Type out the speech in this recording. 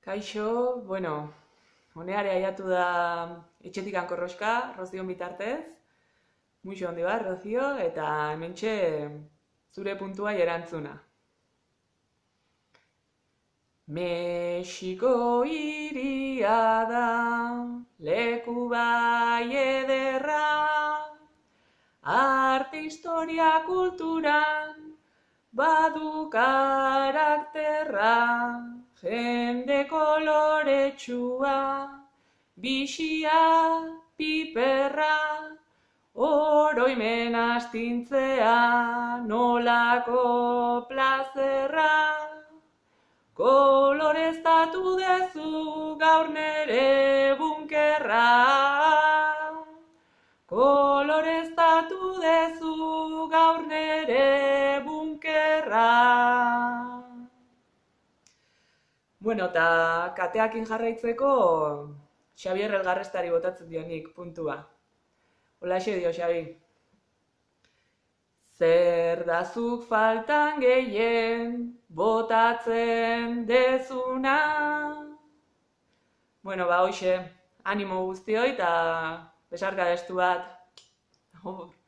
Kaixo, honeare aiatu da etxetikan korroska, Rozion bitartez. Muixo handi bat, Rozio, eta hementxe zure puntua erantzuna. Mexiko hiria da, leku bai ederra, arte historia kulturan, badu karakterra, jende koloretsua, bixia, piperra, oroimen astintzea, nolako plazerra, koloreztatu dezu gaur nere bunkerra, koloreztatu dezu gaur nere bunkerra. Eta kateakin jarraitzeko Xabier Elgarrestari botatzen dionik puntua. Holaxe dio, Xabi. Zer da zuk faltan gehien botatzen dezuna? Hoxe, animo guztioi eta besarka destu bat.